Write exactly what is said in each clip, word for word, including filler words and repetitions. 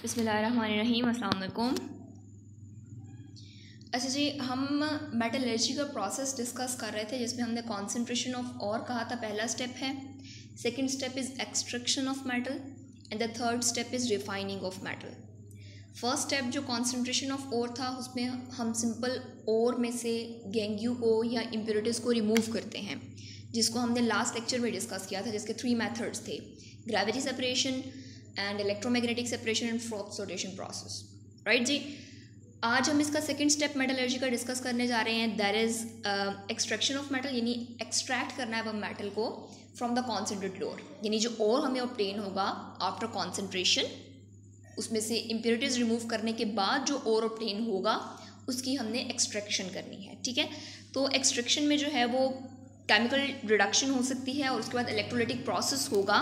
बिस्मिल्लाहिर्रहमानिर्रहीम, अस्सलाम वालेकुम। अच्छा जी, हम मेटलर्जी का प्रोसेस डिस्कस कर रहे थे जिसमें हमने कॉन्सेंट्रेशन ऑफ और कहा था पहला स्टेप है, second step is extraction of metal and the third step is refining of metal. First step जो कॉन्सेंट्रेशन ऑफ और था उसमें हम सिंपल और में से गैंग्यू को या इम्प्योरिटीज़ को रिमूव करते हैं, जिसको हमने लास्ट लेक्चर में डिस्कस किया था, जिसके थ्री मेथड्स थे, gravity separation and electromagnetic separation and froth sortation process. Right जी, आज हम इसका सेकंड स्टेप मेटलर्जी का डिस्कस करने जा रहे हैं, that is extraction of metal, यानी एक्सट्रैक्ट करना है वो मेटल को फ्रॉम द कॉन्सेंट्रेटेड ओर, यानी जो और हमें ऑब्टेन होगा आफ्टर कॉन्सेंट्रेशन, उसमें से इम्प्योरिटीज़ रिमूव करने के बाद जो और ऑब्टेन होगा उसकी हमने एक्सट्रैक्शन करनी है। ठीक है, तो एक्सट्रैक्शन में जो है वो केमिकल रिडक्शन हो सकती है और उसके बाद इलेक्ट्रोलाइटिक प्रोसेस होगा,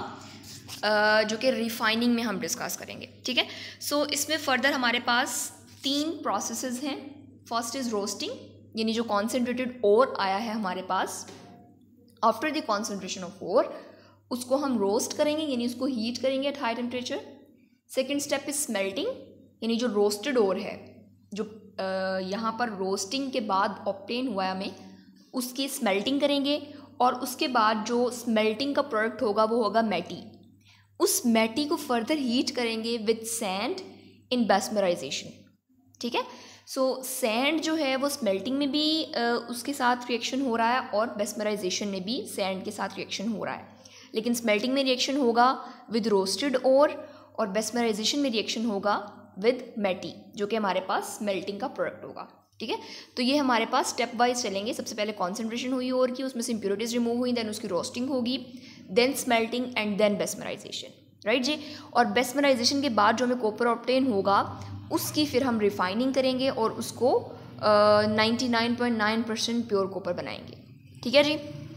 Uh, जो कि रिफाइनिंग में हम डिस्कस करेंगे। ठीक है, सो so, इसमें फर्दर हमारे पास तीन प्रोसेसेस हैं। फर्स्ट इज़ रोस्टिंग, यानी जो कॉन्सेंट्रेटेड ओर आया है हमारे पास after the concentration of ore, उसको हम रोस्ट करेंगे, यानी उसको हीट करेंगे at high temperature. Second step is smelting, यानी जो रोस्टेड ओर है, जो uh, यहाँ पर रोस्टिंग के बाद ऑब्टेन हुआ है हमें, उसकी स्मेल्टिंग करेंगे और उसके बाद जो स्मेल्टिंग का प्रोडक्ट होगा वो होगा मैटी। उस मैटी को फर्दर हीट करेंगे विद सैंड इन बेस्मराइजेशन। ठीक है, सो सैंड जो है वो स्मेल्टिंग में भी uh, उसके साथ रिएक्शन हो रहा है और बेस्मराइजेशन में भी सैंड के साथ रिएक्शन हो रहा है, लेकिन स्मेल्टिंग में रिएक्शन होगा विद रोस्टेड ओर और बेस्मराइजेशन में रिएक्शन होगा विद मैटी, जो कि हमारे पास स्मेल्टिंग का प्रोडक्ट होगा। ठीक है, तो ये हमारे पास स्टेप वाइज चलेंगे। सबसे पहले कॉन्सेंट्रेशन हुई और की, उसमें से इम्प्योरिटीज़ रिमूव हुई, देन उसकी रोस्टिंग होगी, then smelting and then bessemerisation. Right जी, और बेस्मराइजेशन के बाद जो हमें कॉपर ऑब्टेन होगा उसकी फिर हम रिफाइनिंग करेंगे और उसको ninety nine point nine percent pure copper बनाएंगे। ठीक है जी,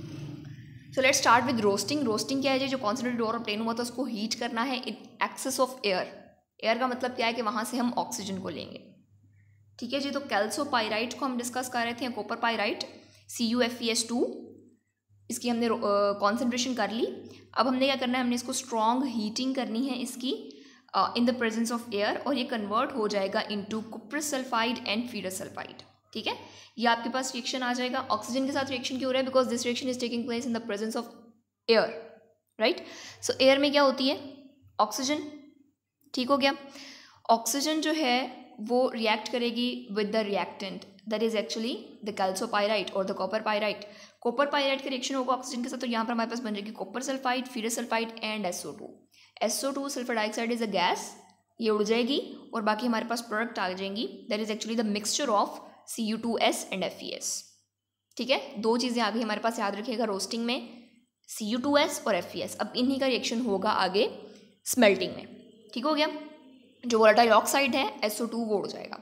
so let's start with roasting. Roasting क्या है जी? जो कॉन्सेंट्रेटेड ओर ऑब्टेन हुआ था उसको हीट करना है in excess of air. Air का मतलब क्या है कि वहाँ से हम ऑक्सीजन को लेंगे। ठीक है जी, तो कैल्सोपाइराइट को हम डिस्कस कर रहे थे, copper pyrite, C U F E S two, इसकी हमने कॉन्सेंट्रेशन uh, कर ली। अब हमने क्या करना है, हमने इसको स्ट्रॉन्ग हीटिंग करनी है इसकी in the presence of air, और ये कन्वर्ट हो जाएगा into cuprous sulphide and ferrous sulphide. ठीक है, ये आपके पास रिएक्शन आ जाएगा। ऑक्सीजन के साथ रिएक्शन क्यों हो रहा है? Because this reaction is taking place in the presence of air. Right, so air में क्या होती है? ऑक्सीजन। ठीक हो गया, ऑक्सीजन जो है वो रिएक्ट करेगी with the reactant, that is actually the chalcopyrite और the copper pyrite. Copper pyrite का रिएक्शन होगा ऑक्सीजन के साथ, तो यहाँ पर हमारे पास बन जाएगी copper sulphide, ferrous sulphide and S O two. S O two sulphur dioxide is a gas, ये उड़ जाएगी और बाकी हमारे पास प्रोडक्ट आ जाएंगी, that is actually the mixture of C U two S and F E S. ठीक है, दो चीज़ें आ गई हमारे पास, याद रखिएगा, रोस्टिंग में सी यू टू एस और एफ ई एस। अब इन्हीं का रिएक्शन होगा आगे स्मेल्टिंग में। ठीक हो गया, जो वोलेटाइल ऑक्साइड है एस ओ टू वो उड़ जाएगा।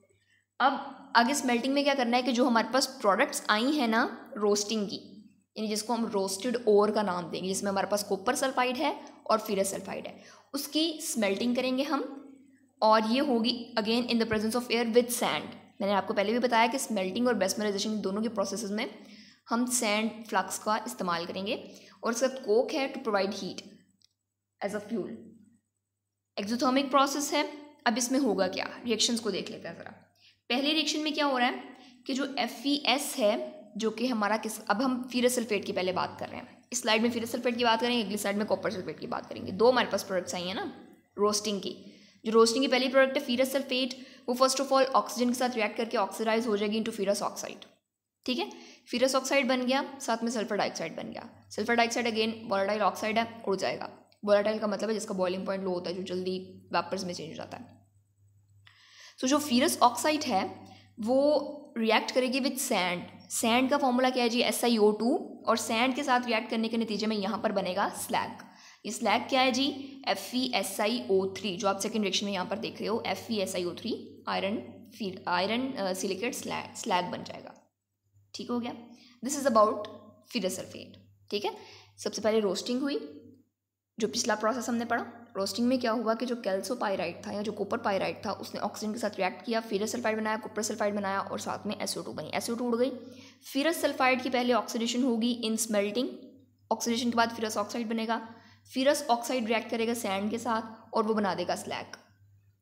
अब आगे स्मेल्टिंग में क्या करना है कि जो हमारे पास प्रोडक्ट्स आई हैं ना रोस्टिंग की, यानी जिसको हम रोस्टेड ओर का नाम देंगे, जिसमें हमारे पास कॉपर सल्फाइड है और फेरस सल्फाइड है, उसकी स्मेल्टिंग करेंगे हम, और ये होगी again in the presence of air with sand. मैंने आपको पहले भी बताया कि स्मेल्टिंग और बेस्मराइजेशन दोनों के प्रोसेस में हम सैंड फ्लक्स का इस्तेमाल करेंगे, और उसके साथ कोक है to provide heat as a fuel. Exothermic process है। अब इसमें होगा क्या, रिएक्शंस को देख लेते हैं ज़रा। पहले रिएक्शन में क्या हो रहा है कि जो एफ ई एस है, जो कि हमारा किस, अब हम फेरस सल्फेट की पहले बात कर रहे हैं, इस स्लाइड में फेरस सल्फेट की बात करेंगे, अगली स्लाइड में कॉपर सल्फेट की बात करेंगे। दो हमारे पास प्रोडक्ट्स आई हैं ना रोस्टिंग की। जो रोस्टिंग की पहली प्रोडक्ट है फेरस सल्फेट, वो फर्स्ट ऑफ ऑल ऑक्सीजन के साथ रिएक्ट करके ऑक्सीडाइज हो जाएगी इनटू फेरस ऑक्साइड। ठीक है, फेरस ऑक्साइड बन गया, साथ में सल्फर डाइऑक्साइड बन गया। Sulphur dioxide again volatile oxide है, उड़ जाएगा। वोलेटाइल का मतलब है जिसका बॉइलिंग पॉइंट लो होता है, जो जल्दी वेपर्स में चेंज हो जाता है। सो so, जो फेरस ऑक्साइड है वो रिएक्ट करेगी विद सैंड। सैंड का फॉर्मूला क्या है जी? एस आई ओ टू, और सैंड के साथ रिएक्ट करने के नतीजे में यहाँ पर बनेगा स्लैग। ये स्लैग क्या है जी? F E S I O three, जो आप सेकेंड रिएक्शन में यहाँ पर देख रहे हो, F E S I O three iron फिर आयरन सिलिकेट स्लैग स्लैग बन जाएगा। ठीक हो गया, this is about ferrous sulphate. ठीक है, सबसे पहले रोस्टिंग हुई, जो पिछला प्रोसेस हमने पढ़ा। रोस्टिंग में क्या हुआ कि जो कैल्सोपाइराइट था या जो कॉपर पाइराइट था, उसने ऑक्सीजन के साथ रिएक्ट किया, फेरस सल्फाइड बनाया, कॉपर सल्फाइड बनाया, और साथ में एस ओ टू बनी। एस ओ टू उड़ गई। फेरस सल्फाइड की पहले ऑक्सीडेशन होगी इन स्मेल्टिंग, ऑक्सीडेशन के बाद फेरस ऑक्साइड बनेगा। फेरस ऑक्साइड रिएक्ट करेगा सैंड के साथ और वो बना देगा स्लैग।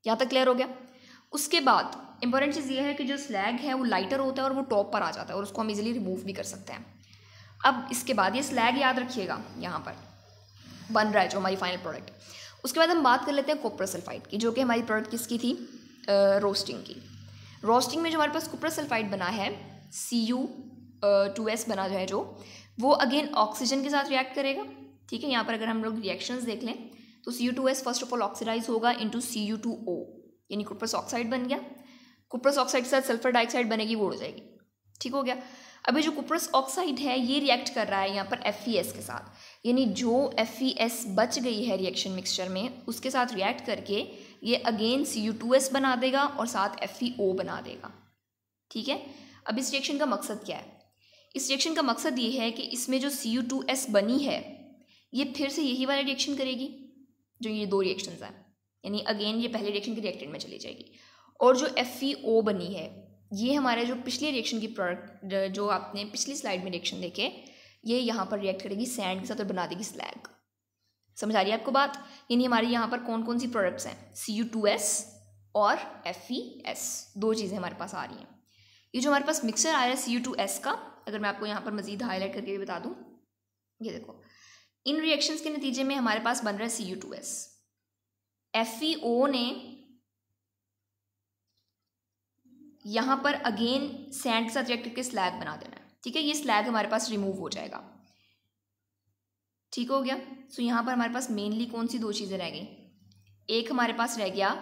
यहाँ तक क्लियर हो गया। उसके बाद इंपॉर्टेंट चीज़ ये है कि जो स्लैग है वो लाइटर होता है और वो टॉप पर आ जाता है और उसको हम इजीली रिमूव भी कर सकते हैं। अब इसके बाद ये स्लैग याद रखिएगा यहाँ पर बन रहा है जो हमारी फाइनल प्रोडक्ट। उसके बाद हम बात कर लेते हैं कॉपर सल्फाइड की, जो कि हमारी प्रोडक्ट किसकी थी, रोस्टिंग की। रोस्टिंग में जो हमारे पास कॉपर सल्फाइड बना है सी यू टू एस बना है जो, वो अगेन ऑक्सीजन के साथ रिएक्ट करेगा। ठीक है, यहाँ पर अगर हम लोग रिएक्शंस देख लें तो C U two S first of all oxidise होगा into C U two O, यानी कुप्रस ऑक्साइड बन गया। कुप्रस ऑक्साइड के साथ सल्फर डाइऑक्साइड बनेगी, वो हो जाएगी। ठीक हो गया। अभी जो कुप्रस ऑक्साइड है ये रिएक्ट कर रहा है यहाँ पर एफ ई एस के साथ, यानी जो एफ ई एस बच गई है रिएक्शन मिक्सचर में उसके साथ रिएक्ट करके ये again C U two S बना देगा और साथ एफ ई ओ बना देगा। ठीक है, अब इस रिएक्शन का मकसद क्या है? इस रिएक्शन का मकसद ये है कि इसमें जो सी यू टू एस बनी है ये फिर से यही वाला रिएक्शन करेगी जो ये दो रिएक्शंस हैं, यानी अगेन ये पहले रिएक्शन के रिएक्टेंट में चली जाएगी। और जो एफ ई ओ बनी है ये हमारे जो पिछले रिएक्शन की प्रोडक्ट, जो आपने पिछली स्लाइड में रिएक्शन देखे, ये यहाँ पर रिएक्ट करेगी सैंड के साथ और बना देगी स्लैग। समझ आ रही है आपको बात? यानी हमारी यहाँ पर कौन कौन सी प्रोडक्ट्स हैं, सी यू टू एस और एफ ई एस, दो चीज़ें हमारे पास आ रही हैं। ये जो हमारे पास मिक्सचर आ रहा है सी यू टू एस का, अगर मैं आपको यहाँ पर मजीद हाईलाइट करके भी बता दूँ, ये देखो इन रिएक्शंस के नतीजे में हमारे पास बन रहा है C U two S. F E O ने यहाँ पर अगेन सैंड के साथ रिएक्ट करके स्लैग बना देना है। ठीक है, ये स्लैग हमारे पास रिमूव हो जाएगा। ठीक हो गया। सो यहाँ पर हमारे पास मेनली कौन सी दो चीज़ें रह गई, एक हमारे पास रह गया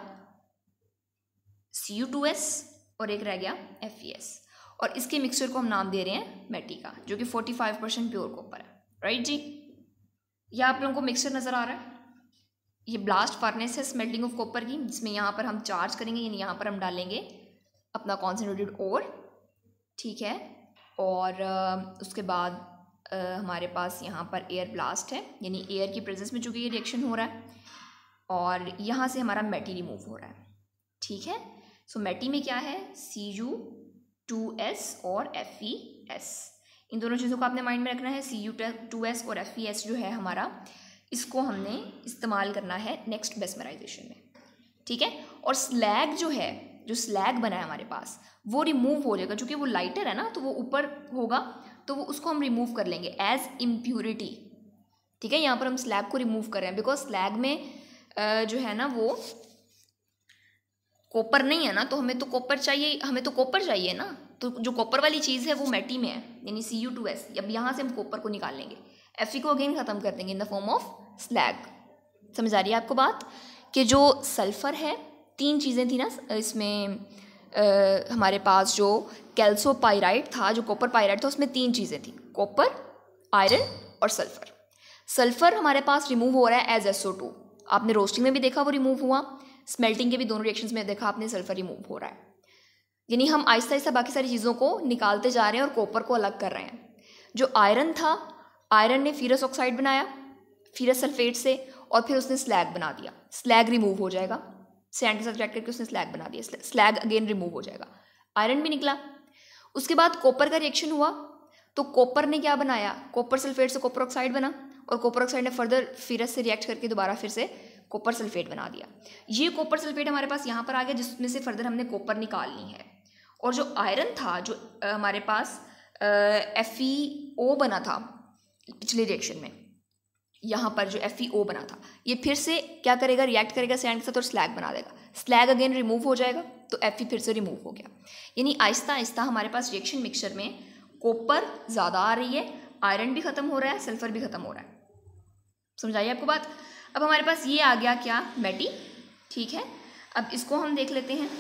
सी यू टू एस और एक रह गया एफ ई एस, और इसके मिक्सचर को हम नाम दे रहे हैं मेटी का, जो कि forty five percent pure copper है। राइट जी, यह आप लोगों को मिक्सचर नज़र आ रहा है। ये ब्लास्ट फर्नेस है स्मेल्टिंग ऑफ कॉपर की, जिसमें यहाँ पर हम चार्ज करेंगे, यानी यहाँ पर हम डालेंगे अपना कॉन्सेंट्रेटेड ओर। ठीक है, और uh, उसके बाद uh, हमारे पास यहाँ पर एयर ब्लास्ट है, यानी एयर की प्रेजेंस में चूँकि ये रिएक्शन हो रहा है, और यहाँ से हमारा मेटी रिमूव हो रहा है। ठीक है, सो मेटी में क्या है, सी यू टू एस और एफ ई एस, इन दोनों चीज़ों को आपने माइंड में रखना है। सी यू टू एस और एफ ई एस जो है हमारा, इसको हमने इस्तेमाल करना है नेक्स्ट मेस्मराइजेशन में। ठीक है, और स्लैग जो है, जो स्लैग बना है हमारे पास, वो रिमूव हो जाएगा, क्योंकि वो लाइटर है ना, तो वो ऊपर होगा, तो वो उसको हम रिमूव कर लेंगे एज इम्प्यूरिटी। ठीक है, यहाँ पर हम स्लैग को रिमूव कर रहे हैं, बिकॉज स्लैग में जो है ना वो कॉपर नहीं है ना, तो हमें तो कॉपर चाहिए, हमें तो कॉपर चाहिए ना, तो जो कॉपर वाली चीज़ है वो मेटी में है, यानी सी यू टू एस। अब यहाँ से हम कॉपर को निकाल लेंगे, एफ ई को अगेन ख़त्म कर देंगे in the form of slag. समझ आ रही है आपको बात? कि जो सल्फ़र है, तीन चीज़ें थी ना इसमें, आ, हमारे पास जो कैल्सोपाइराइड था, जो कॉपर पाइराइड था, उसमें तीन चीज़ें थी, कॉपर, आयरन और सल्फ़र। सल्फ़र हमारे पास रिमूव हो रहा है एज एस ओ टू, आपने रोस्टिंग में भी देखा वो रिमूव हुआ, स्मेल्टिंग के भी दोनों रिएक्शंस में देखा आपने सल्फ़र रिमूव हो रहा है। यानी हम आहिस्ता आहिस्ता बाकी सारी चीज़ों को निकालते जा रहे हैं और कॉपर को अलग कर रहे हैं। जो आयरन था, आयरन ने फेरस ऑक्साइड बनाया फेरस सल्फेट से, और फिर उसने स्लैग बना दिया, स्लैग रिमूव हो जाएगा, सैंड के साथ रिएक्ट करके उसने स्लैग बना दिया, स्लैग अगेन रिमूव हो जाएगा, आयरन भी निकला। उसके बाद कॉपर का रिएक्शन हुआ, तो कॉपर ने क्या बनाया, कॉपर सल्फेट से कॉपर ऑक्साइड बना, और कॉपर ऑक्साइड ने फर्दर फेरस से रिएक्ट करके दोबारा फिर से कॉपर सल्फेट बना दिया। ये कॉपर सल्फेट हमारे पास यहाँ पर आ गया, जिसमें से फर्दर हमने कॉपर निकालनी है। और जो आयरन था, जो हमारे पास एफ ई ओ बना था पिछले रिएक्शन में, यहाँ पर जो एफ ई ओ बना था, ये फिर से क्या करेगा, रिएक्ट करेगा सैंड के साथ और स्लैग बना देगा, स्लैग अगेन रिमूव हो जाएगा, तो एफ ई फिर से रिमूव हो गया। यानी आहिस्ता आहिस्ता हमारे पास रिएक्शन मिक्सचर में कॉपर ज़्यादा आ रही है, आयरन भी ख़त्म हो रहा है, सल्फर भी ख़त्म हो रहा है। समझाइए आपको बात? अब हमारे पास ये आ गया क्या, मेटी। ठीक है, अब इसको हम देख लेते हैं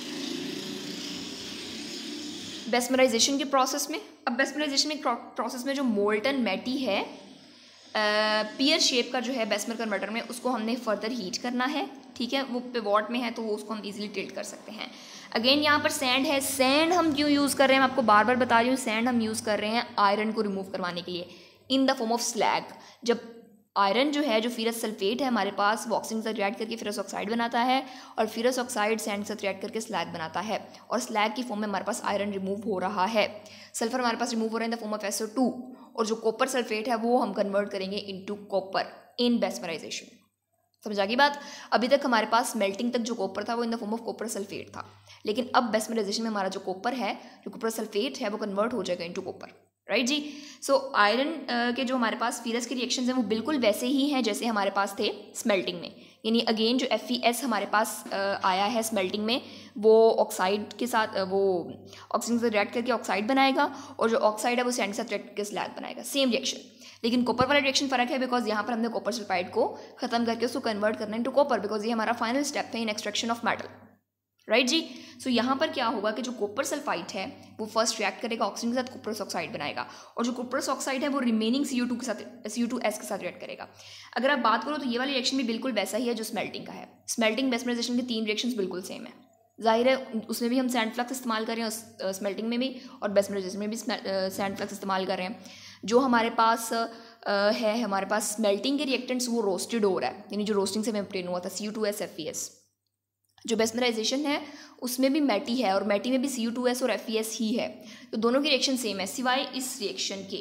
बेस्मराइजेशन के प्रोसेस में। अब बेस्मराइजेशन में प्रोसेस में जो मोल्टन मेटी है, पियर शेप का जो है बेस्मर कन्वर्टर में, उसको हमने फर्दर हीट करना है। ठीक है, वो पिवॉट में है तो वो उसको हम इजीली टिल्ट कर सकते हैं। अगेन यहाँ पर सैंड है, सैंड हम क्यों यूज़ कर रहे हैं, मैं आपको बार बार बता रही हूँ, सैंड हम यूज़ कर रहे हैं आयरन को रिमूव करवाने के लिए in the form of slag. जब आयरन जो है, जो फेरस सल्फेट है हमारे पास, वो ऑक्सीजन के साथ रिएक्ट करके फेरस ऑक्साइड बनाता है, और फेरस ऑक्साइड सैंड के साथ रिएक्ट करके स्लैग बनाता है, और स्लैग की फॉर्म में हमारे पास आयरन रिमूव हो रहा है, सल्फर हमारे पास रिमूव हो रहा है in the form of S O two, और जो कॉपर सल्फेट है वो हम कन्वर्ट करेंगे इनटू कॉपर इन बेस्मराइजेशन। समझ आ गई बात। अभी तक हमारे पास मेल्टिंग तक जो कॉपर था वो in the form of copper sulphate था, लेकिन अब बेस्मराइजेशन में हमारा जो कॉपर है, जो कॉपर सल्फेट है, वो कन्वर्ट हो जाएगा इनटू कॉपर, राइट जी। सो आयरन के जो हमारे पास फीरस के रिएक्शंस हैं वो बिल्कुल वैसे ही हैं जैसे हमारे पास थे स्मेल्टिंग में, यानी अगेन जो एफ ई एस हमारे पास uh, आया है स्मेल्टिंग में, वो ऑक्साइड के साथ uh, वो ऑक्सीजन से रिएक्ट करके ऑक्साइड बनाएगा, और जो ऑक्साइड है वो सैंड के साथ रिएक्ट करके स्लैग बनाएगा, सेम रिएक्शन। लेकिन कॉपर वाला रिएक्शन फर्क है, बिकॉज यहाँ पर हमने कॉपर सल्फाइड को खत्म करके उसको कन्वर्ट करना इनटू कॉपर, बिकॉज ये हमारा फाइनल स्टेप है in extraction of metal, right जी। सो यहाँ पर क्या होगा कि जो कॉपर सल्फाइड है वो फर्स्ट रिएक्ट करेगा ऑक्सीजन के साथ, कॉपरस ऑक्साइड बनाएगा, और जो कॉपरस ऑक्साइड है वो रिमेनिंग सी यू टू के साथ सी यू टू एस के साथ रिएक्ट करेगा। अगर आप बात करो तो ये वाला रिएक्शन भी बिल्कुल वैसा ही है जो स्मेल्टिंग का है। स्मेल्टिंग बेस्मराइजेशन के तीन रिएक्शंस बिल्कुल सेम है, जाहिर है उसमें भी हम सैंड फ्लक्स इस्तेमाल कर रहे हैं, स्मेल्टिंग में भी, और बेस्मराइजेशन में भी सैंड फ्लक्स इस्तेमाल कर रहे हैं। जो हमारे पास Uh, है हमारे पास स्मेल्टिंग के रिएक्टेंट्स वो रोस्टेड हो रहा है, यानी जो रोस्टिंग से हमें ऑब्टेन हुआ था C U two S F E S. जो बेस्मराइजेशन है उसमें भी मैटी है, और मैटी में भी सी यू टू एस और एफ ई एस ही है, तो दोनों की रिएक्शन सेम है, सिवाय इस रिएक्शन के।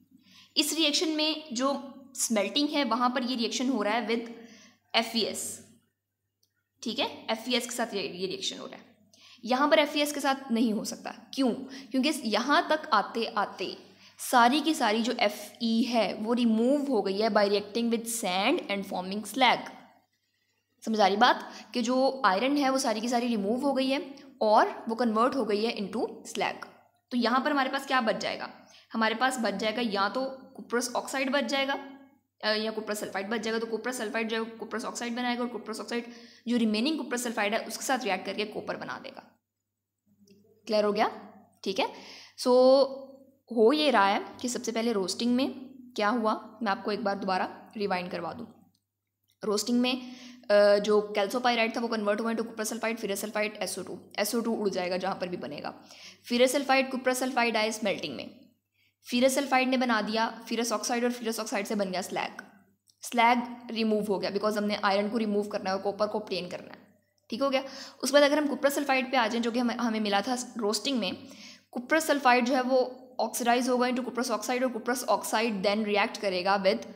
इस रिएक्शन में जो स्मेल्टिंग है वहाँ पर ये रिएक्शन हो रहा है विद एफ ई एस, ठीक है, एफ ई एस के साथ ये रिएक्शन हो रहा है। यहाँ पर एफ ई एस के साथ नहीं हो सकता, क्यों? क्योंकि यहाँ तक आते आते सारी की सारी जो एफ ई है वो रिमूव हो गई है by reacting with sand and forming slag. समझ आ रही बात कि जो आयरन है वो सारी की सारी रिमूव हो गई है और वो कन्वर्ट हो गई है इनटू स्लैग। तो यहाँ पर हमारे पास क्या बच जाएगा? हमारे पास बच जाएगा या तो कुप्रस ऑक्साइड बच जाएगा या कुप्रस सल्फाइड बच जाएगा। तो कुप्रस सल्फाइड जो है कुप्रस ऑक्साइड बनाएगा, और कुप्रस ऑक्साइड जो रिमेनिंग कुप्रस सल्फाइड है उसके साथ रिएक्ट करके कॉपर बना देगा। क्लियर हो गया? ठीक है। सो so, हो ये रहा है कि सबसे पहले रोस्टिंग में क्या हुआ, मैं आपको एक बार दोबारा रिवाइंड करवा दूँ। रोस्टिंग में जो कैल्सोपाइराइड था वो कन्वर्ट हुआ into cuprous sulphide, ferrous sulphide, S O two S O two उड़ जाएगा जहाँ पर भी बनेगा। फिरस सल्फाइड कुप्रस सल्फाइड आए स्मेल्टिंग में, फिरस सल्फाइड ने बना दिया फिरस ऑक्साइड, और फिरस ऑक्साइड से बन गया स्लैग। स्लैग रिमूव हो गया बिकॉज हमने आयरन को रिमूव करना है और कॉपर को ऑब्टेन करना है। ठीक हो गया। उसके बाद अगर हम कुप्रस सल्फाइड पे आ जाएं जो कि हमें हमें मिला था रोस्टिंग में, कुप्रस सल्फाइड जो है वो ऑक्सीडाइज होगा इनटू कुप्रस ऑक्साइड, और कुप्रस ऑक्साइड देन रिएक्ट करेगा विद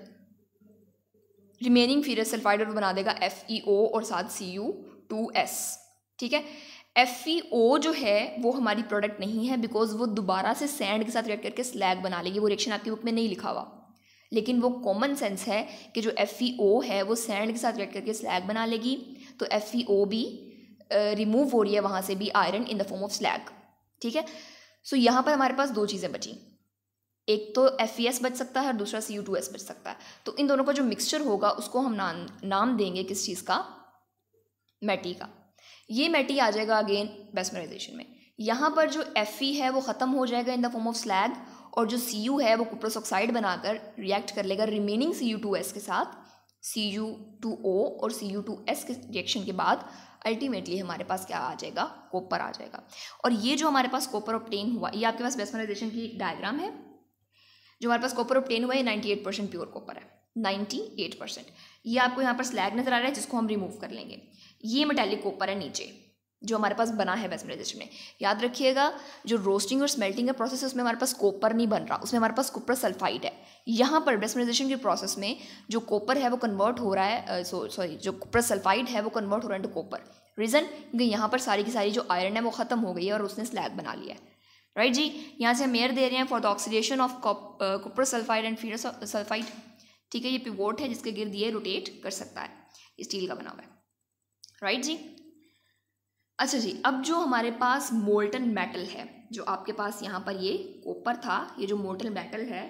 रिमेनिंग फिरस सल्फाइड और बना देगा एफ ई ओ और साथ सी यू टू एस। ठीक है। एफ ई ओ जो है वो हमारी प्रोडक्ट नहीं है बिकॉज वो दोबारा से सैंड के साथ रिएक्ट करके स्लैग बना लेगी। वो रिएक्शन आपकी बुक में नहीं लिखा हुआ, लेकिन वो कॉमन सेंस है कि जो एफ ई ओ है वो सैंड के साथ रिएक्ट करके स्लैग बना लेगी। तो एफ ई ओ भी रिमूव uh, हो रही है वहाँ से भी iron in the form of slag. ठीक है। सो so, यहाँ पर हमारे पास दो चीज़ें बची, एक तो एफ ई एस बच सकता है और दूसरा सी यू टू एस बच सकता है। तो इन दोनों का जो मिक्सचर होगा उसको हम नाम नाम देंगे किस चीज़ का? मैटी का। ये मैटी आ जाएगा अगेन बेस्मराइजेशन में। यहाँ पर जो एफ ई है वो ख़त्म हो जाएगा in the form of slag, और जो सी यू है वो कुप्रस ऑक्साइड बनाकर रिएक्ट कर लेगा remaining C U two S के साथ। सी यू टू ओ और सी यू टू एस के रिएक्शन के बाद अल्टीमेटली हमारे पास क्या आ जाएगा? कॉपर आ जाएगा। और ये जो हमारे पास कॉपर ऑब्टेन हुआ, ये आपके पास बेस्मराइजेशन की डायग्राम है। जो हमारे पास कॉपर ऑब्टेन हुआ है ninety eight percent pure copper है, नाइन्टी एट परसेंट। ये आपको यहाँ पर स्लैग नजर आ रहा है जिसको हम रिमूव कर लेंगे। ये मेटालिक कॉपर है नीचे जो हमारे पास बना है बेस्मराइजेशन में। याद रखिएगा जो रोस्टिंग और स्मेल्टिंग का प्रोसेस है उसमें हमारे पास कॉपर नहीं बन रहा, उसमें हमारे पास कुप्रस सल्फाइड है। यहाँ पर बेस्मराइजेशन के प्रोसेस में जो कॉपर है वो कन्वर्ट हो रहा है, सॉरी जो कुप्रस सल्फाइड है वो कन्वर्ट हो रहा है टू कॉपर। रीज़न क्योंकि यहाँ पर सारी की सारी जो आयरन है वो ख़त्म हो गई है और उसने स्लैग बना लिया है। राइट जी। यहाँ से हम एयर दे रहे हैं for the oxidation of cuprous sulphide and ferrous sulphide. ठीक है। ये पिवोट है जिसके गिर्द ये रोटेट कर सकता है, स्टील का बना हुआ है। राइट जी। अच्छा जी, अब जो हमारे पास मोल्टन मेटल है, जो आपके पास यहाँ पर ये कॉपर था, ये जो मोल्टन मेटल है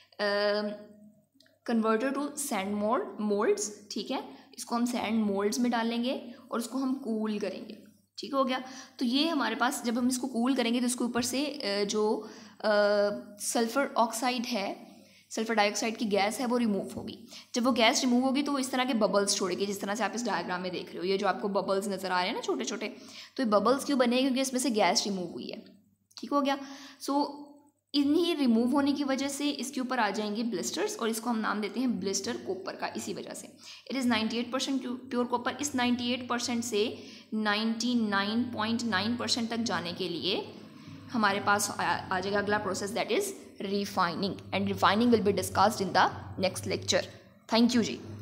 converted to sand mould moulds. ठीक है। इसको हम सैंड मोल्ड्स में डालेंगे और उसको हम कूल करेंगे। ठीक हो गया। तो ये हमारे पास जब हम इसको कूल करेंगे तो इसके ऊपर से जो सल्फर ऑक्साइड है, सल्फर डाइऑक्साइड की गैस है वो रिमूव होगी। जब वो गैस रिमूव होगी तो वो इस तरह के बबल्स छोड़ेगी, जिस तरह से आप इस डायग्राम में देख रहे हो। ये जो आपको बबल्स नज़र आ रहे हैं ना छोटे छोटे, तो ये बबल्स क्यों बने? क्योंकि इसमें से गैस रिमूव हुई है। ठीक हो गया। सो इन्हीं रिमूव होने की वजह से इसके ऊपर आ जाएंगे ब्लिस्टर्स, और इसको हम नाम देते हैं ब्लिस्टर कॉपर का। इसी वजह से it is ninety eight percent pure copper. इस नाइन्टी एट परसेंट से ninety nine point nine percent तक जाने के लिए हमारे पास आ, आ जाएगा अगला process, that is refining, and refining will be discussed in the next lecture. Thank you ji.